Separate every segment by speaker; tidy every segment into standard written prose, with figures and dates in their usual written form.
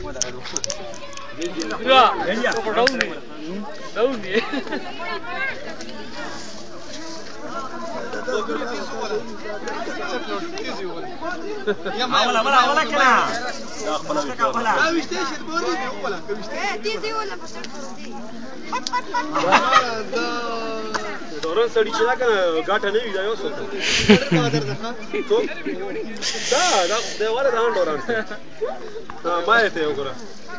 Speaker 1: ولا كنا دوران سړی چې دا کنه غاټه نه وي دا یو څه دا دیواله دا دوران ما ته وګوره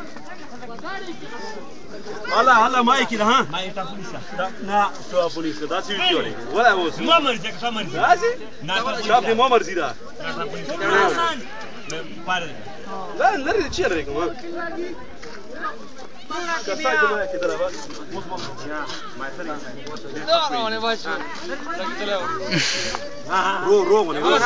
Speaker 1: هلا ما كده ها ما انت بوليس لا تو بوليس ده سي جوري ولا هو ما مرزي كم مرزي لازم شاف ما مرزي ده لا نريد شيء ريكم كساجي ما كده لا بس ما يصير لا انا باشا رو من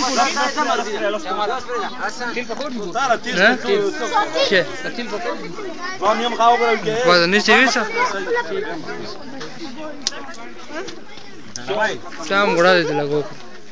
Speaker 2: Sam gura de la go.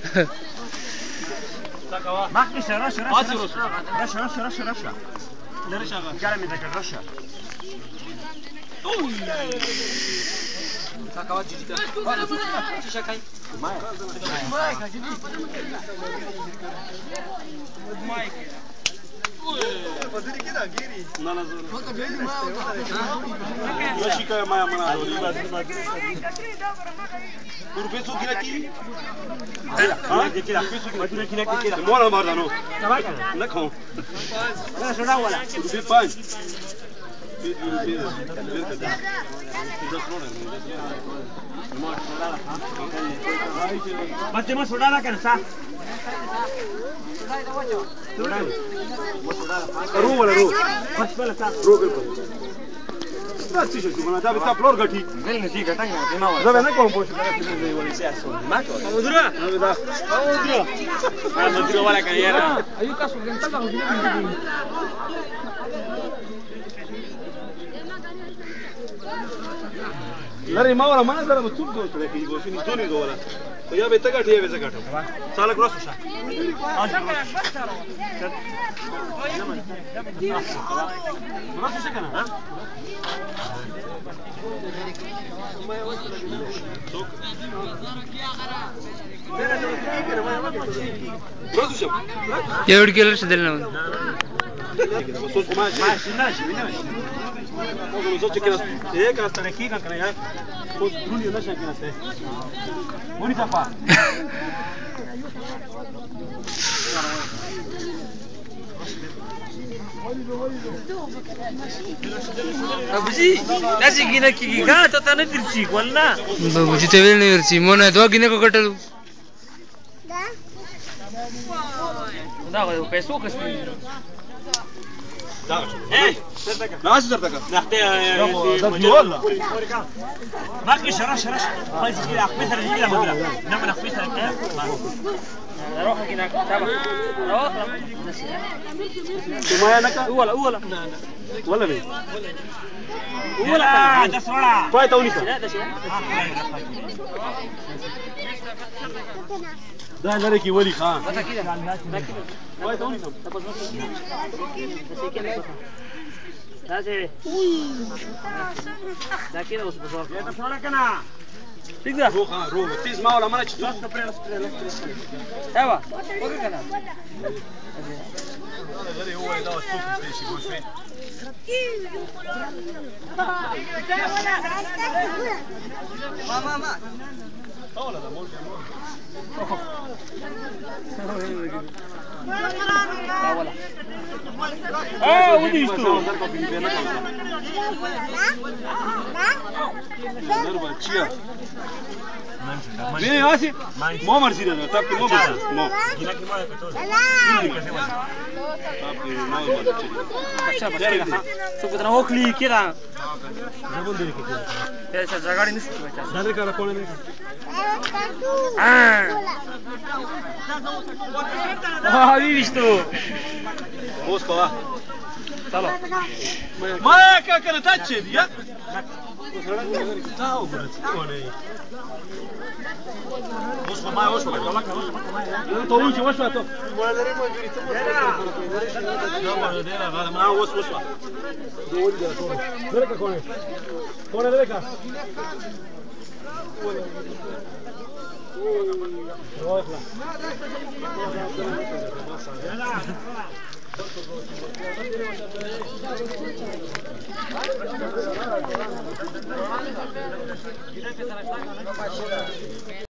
Speaker 1: Mas sudah lah kan sah. رو ولا رو بس بلا ساعه رو بالكل لا تيجي انا ده بتاع فلور غټي غل نتي غټنګ نه و زه نه کوم پوښتنه کوي زه ولې سیاسو ما کوم ودره ودره ولا كان يرا ايو تاسو ګنټه دا لري ما ولا ما زره متوب دوه کړی کی ګوښنی دونی دوه یا به تګټ یا به زګټو ساله ګروسو شه ګروسو شه کنه ها ګروسو شه
Speaker 2: یو ډګر څه دلنه
Speaker 1: وصوص ماشي ماشي وصوص كده ايه كده تركيكا كده يا خد دنيا ماشي كده سه وني تفا
Speaker 2: ابجي داسې کینه کیږي ګا ته نه ترچی ولنا ابجي ته ویل نه ورچی مونږه دوه کینه کو کټلو دا پیسو کسي
Speaker 1: لا أصدر تكا نحتاج والله ما في شرش خلاص كده أخبثها رجيلة مدرة نعمل أخبثها
Speaker 2: روح هناك تابع روح
Speaker 1: ثم يا نكا ولا مين ولا ده سرعة فايت أونيسا ده لريكي ولي خان فايت أونيسا
Speaker 2: ده كده وصل بصوت
Speaker 1: يا تفرج كنا تقدر روح تيز ما ولا ما نشتو
Speaker 2: ايوه فوق كده
Speaker 1: غير هو ده السوق ايش يقول فين ما ولا ده مول ودي شو مين ياسي مو مرسي ده تابكي مو مرسي مو
Speaker 2: سوق تناو خلي كده
Speaker 1: زبون دي كده
Speaker 2: يا جاغاري نسي
Speaker 1: داري كده كونه نسي
Speaker 2: visto
Speaker 1: Moscova. Talo. Ma che tacce, ya? وصفة معي وصفة طولوا شو وصفة تو ولا دري ما جري تمر لا دينا هذا معه وصفة دول ده كونه درك كونه كونه درك روح